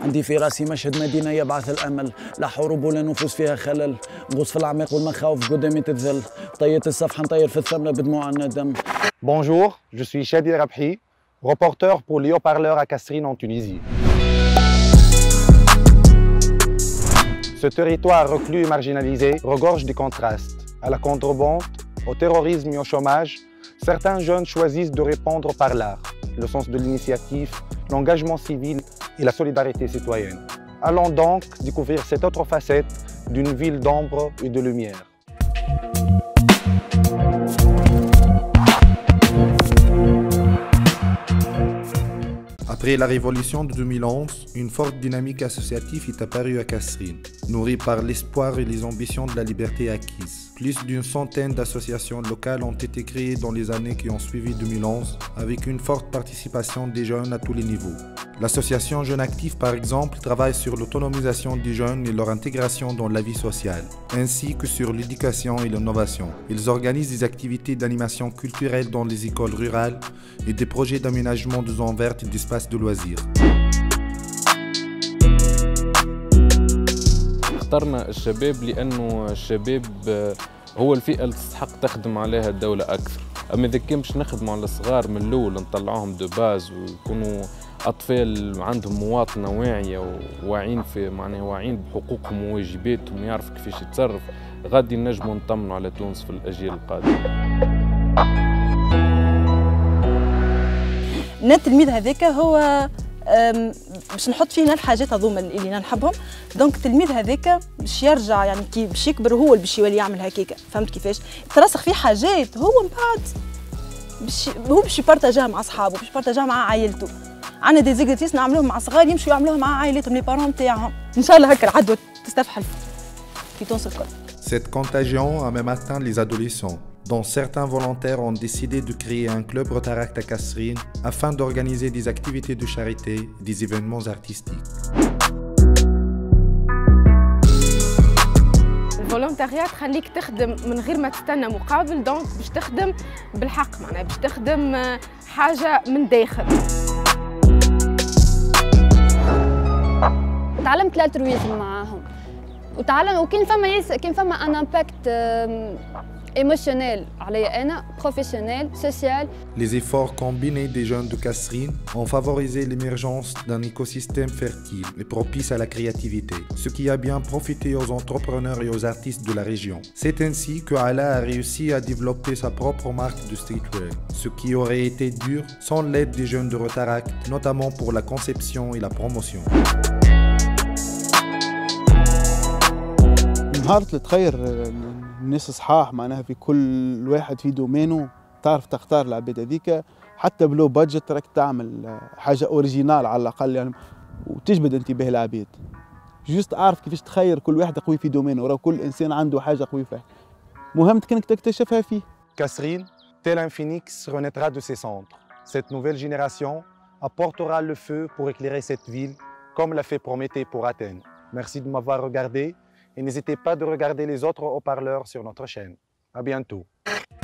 عندي في راسي مشهد مدينة يبعث الأمل، لا حروب ولا نفوس فيها خلل، نغوص في الأعماق والمخاوف قدامي تتذل، طيت الصفحة نطير في الثمرة بدموع الندم. Bonjour, je suis Shadi Rabhi, reporter pour les haut-parleurs à Kasserine en Tunisie. Ce territoire reclus et marginalisé regorge des contrastes. À la contrebande, au terrorisme et au chômage, certains jeunes choisissent de répondre par l'art, le sens de l'initiative, l'engagement civil et la solidarité citoyenne. Allons donc découvrir cette autre facette d'une ville d'ombre et de lumière. Après la révolution de 2011, une forte dynamique associative est apparue à Kasserine, nourrie par l'espoir et les ambitions de la liberté acquise. Plus d'une centaine d'associations locales ont été créées dans les années qui ont suivi 2011, avec une forte participation des jeunes à tous les niveaux. L'association Jeunes Actifs, par exemple, travaille sur l'autonomisation des jeunes et leur intégration dans la vie sociale, ainsi que sur l'éducation et l'innovation. Ils organisent des activités d'animation culturelle dans les écoles rurales et des projets d'aménagement de zones vertes et d'espaces de loisirs. اخترنا الشباب لأنه الشباب هو الفئة اللي تستحق تخدم عليها الدولة أكثر. أما إذا كان باش نخدموا على الصغار من الأول نطلعوهم دو باز ويكونوا أطفال عندهم مواطنة واعية وواعين في معناها واعين بحقوقهم وواجباتهم ويعرفوا كيفاش يتصرف، غادي نجموا نطمنوا على تونس في الأجيال القادمة. التلميذ هذاك هو باش نحط فيه الحاجات هذوما اللي نحبهم، دونك التلميذ هذاك باش يرجع يعني كي باش يكبر هو اللي باش يولي يعمل هكاكا، فهمت كيفاش؟ ترسخ فيه حاجات هو من بعد باش يبارطاجيها مع اصحابه، باش يبارطاجيها مع عائلته. عندنا دي زيكزيرسيس نعملوهم مع صغار يمشوا يعملوها مع عائلتهم لي بارون تاعهم، ان شاء الله هكا العدوى تستفحل في تونس الكل. Cette contagion a même atteint les adolescents, dont certains volontaires ont décidé de créer un club Rotaract à Kasserine afin d'organiser des activités de charité et des événements artistiques. الفولونتاريات تخليك تخدم من غير ما تستنى مقابل، دونك باش تخدم بالحق معناها باش تخدم حاجة من داخل. تعلمت الالترويزم معاهم وكان فما ان امباكت émotionnel عليا أنا, professionnel, social. Les efforts combinés des jeunes de Kasserine ont favorisé l'émergence d'un écosystème fertile et propice à la créativité, ce qui a bien profité aux entrepreneurs et aux artistes de la région. C'est ainsi que Ala a réussi à développer sa propre marque de streetwear, ce qui aurait été dur sans l'aide des jeunes de Rotaract, notamment pour la conception et la promotion. مهارة تغير الناس صحاح معناها في كل واحد في دومينه، تعرف تختار العباد هذيك حتى بلو بادجت راك تعمل حاجة اوريجينال على الأقل يعني وتجبد انتباه العباد. جوست أعرف كيفاش تخير كل واحد قوي في دومينه، وراه كل إنسان عنده حاجة قوي فيها، مهم كأنك تكتشفها فيه. Kasserine, tel un phénix, renaîtra de ses cendres. Cette nouvelle génération apportera le feu pour éclairer cette ville, comme l'a fait Prométhée pour Athènes. Merci de m'avoir regardé. Et n'hésitez pas de regarder les autres haut-parleurs sur notre chaîne. À bientôt.